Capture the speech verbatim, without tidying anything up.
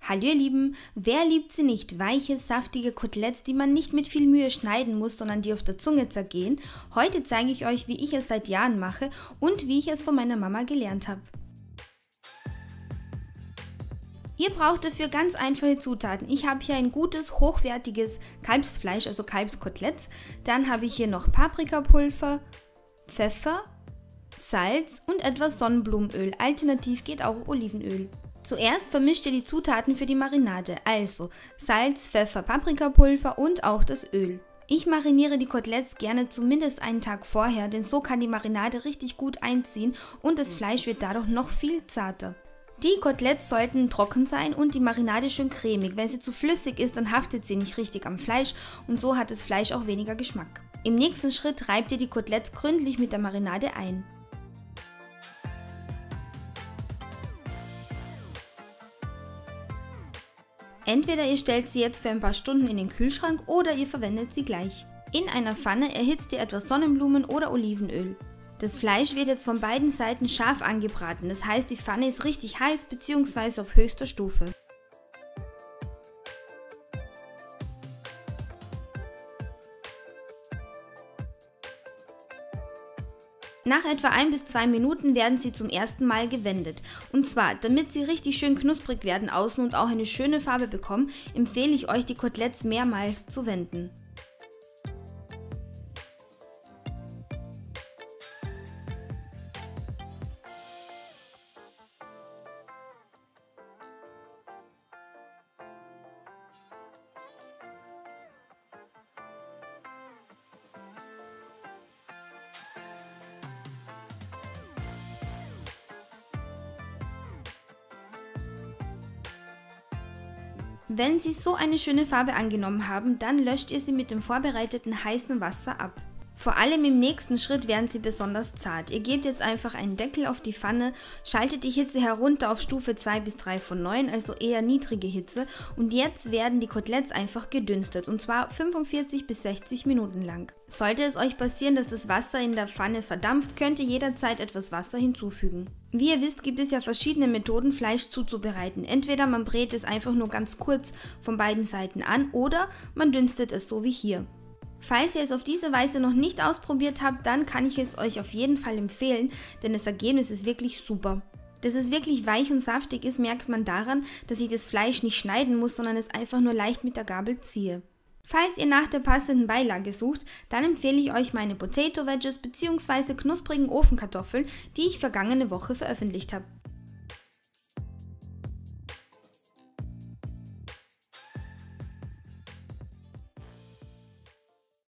Hallo ihr Lieben, wer liebt sie nicht? Weiche, saftige Koteletts, die man nicht mit viel Mühe schneiden muss, sondern die auf der Zunge zergehen. Heute zeige ich euch, wie ich es seit Jahren mache und wie ich es von meiner Mama gelernt habe. Ihr braucht dafür ganz einfache Zutaten. Ich habe hier ein gutes, hochwertiges Kalbsfleisch, also Kalbskoteletts. Dann habe ich hier noch Paprikapulver, Pfeffer, Salz und etwas Sonnenblumenöl. Alternativ geht auch Olivenöl. Zuerst vermischt ihr die Zutaten für die Marinade, also Salz, Pfeffer, Paprikapulver und auch das Öl. Ich mariniere die Koteletts gerne zumindest einen Tag vorher, denn so kann die Marinade richtig gut einziehen und das Fleisch wird dadurch noch viel zarter. Die Koteletts sollten trocken sein und die Marinade schön cremig. Wenn sie zu flüssig ist, dann haftet sie nicht richtig am Fleisch und so hat das Fleisch auch weniger Geschmack. Im nächsten Schritt reibt ihr die Koteletts gründlich mit der Marinade ein. Entweder ihr stellt sie jetzt für ein paar Stunden in den Kühlschrank oder ihr verwendet sie gleich. In einer Pfanne erhitzt ihr etwas Sonnenblumen- oder Olivenöl. Das Fleisch wird jetzt von beiden Seiten scharf angebraten, das heißt die Pfanne ist richtig heiß bzw. auf höchster Stufe. Nach etwa ein bis zwei Minuten werden sie zum ersten Mal gewendet. Und zwar, damit sie richtig schön knusprig werden außen und auch eine schöne Farbe bekommen, empfehle ich euch, die Koteletts mehrmals zu wenden. Wenn sie so eine schöne Farbe angenommen haben, dann löscht ihr sie mit dem vorbereiteten heißen Wasser ab. Vor allem im nächsten Schritt werden sie besonders zart. Ihr gebt jetzt einfach einen Deckel auf die Pfanne, schaltet die Hitze herunter auf Stufe zwei bis drei von neun, also eher niedrige Hitze, und jetzt werden die Koteletts einfach gedünstet, und zwar fünfundvierzig bis sechzig Minuten lang. Sollte es euch passieren, dass das Wasser in der Pfanne verdampft, könnt ihr jederzeit etwas Wasser hinzufügen. Wie ihr wisst, gibt es ja verschiedene Methoden, Fleisch zuzubereiten. Entweder man brät es einfach nur ganz kurz von beiden Seiten an oder man dünstet es so wie hier. Falls ihr es auf diese Weise noch nicht ausprobiert habt, dann kann ich es euch auf jeden Fall empfehlen, denn das Ergebnis ist wirklich super. Dass es wirklich weich und saftig ist, merkt man daran, dass ich das Fleisch nicht schneiden muss, sondern es einfach nur leicht mit der Gabel ziehe. Falls ihr nach der passenden Beilage sucht, dann empfehle ich euch meine Potato Wedges bzw. knusprigen Ofenkartoffeln, die ich vergangene Woche veröffentlicht habe.